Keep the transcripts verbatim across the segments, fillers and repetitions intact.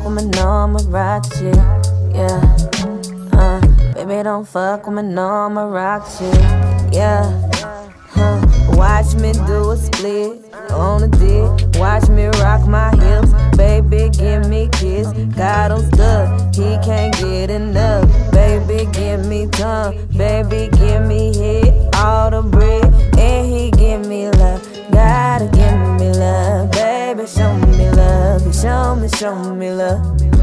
with me, no, I'ma rock shit. Yeah, uh, baby, don't fuck with me, no, I'ma rock shit. Yeah, huh. Watch me do a split on the dick. Watch me rock my hips. Baby, give me kiss. Got him stuck, he can't get enough. Baby, give me tongue. Baby, give me head. All the bread, and he give me love. Gotta give me love. Baby, show me love. He show me, show me love.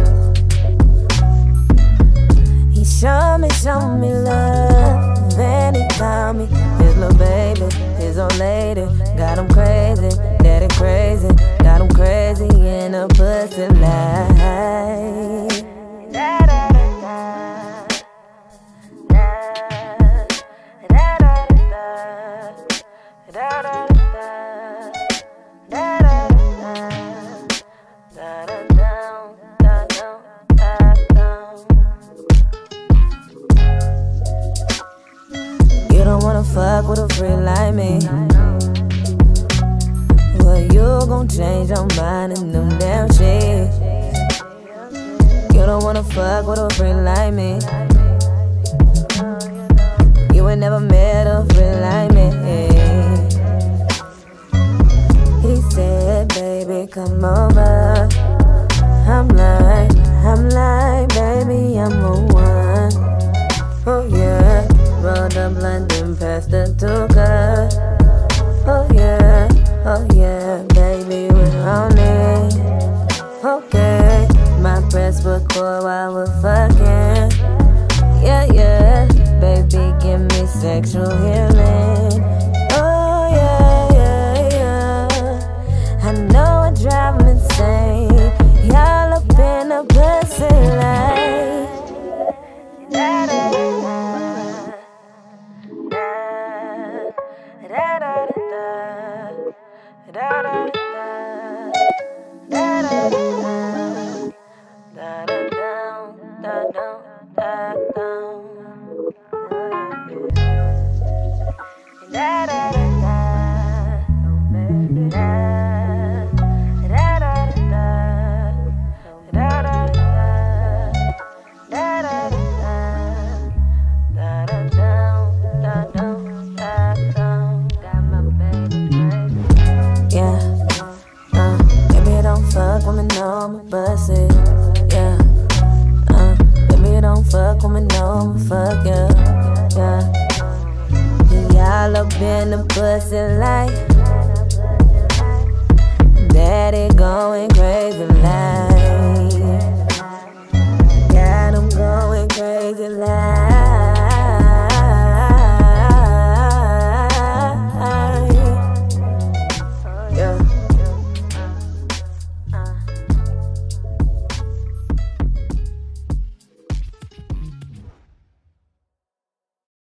He show me, show me love. Then he tell me his little baby, his old lady, got him crazy, daddy crazy, got him crazy in a pussy life. Da da da da, da da da da, da da da You don't wanna fuck with a freak like me. Well, you gon' change your mind in them damn shit. You don't wanna fuck with a freak like me. You ain't never met a freak like me. He said, baby, come over. I'm like, I'm like, baby, I'm on one. Oh yeah. Roll the blunt and pass the hookah. Oh yeah, oh yeah, baby, we're on it. Okay, my press record while we're fucking. Yeah, yeah, baby, give me sexual healing. Oh yeah, yeah, yeah. I know I drive me insane. Y'all up in a pussy like. Da, da, da, da. Da da da da, da da da da, da da da da, da da da da da, da da da Fuck with me, no, I'ma bust it. Yeah, uh, baby, don't fuck with me, no, I'ma fuck ya. Yeah, y'all up in the pussy like daddy going crazy like.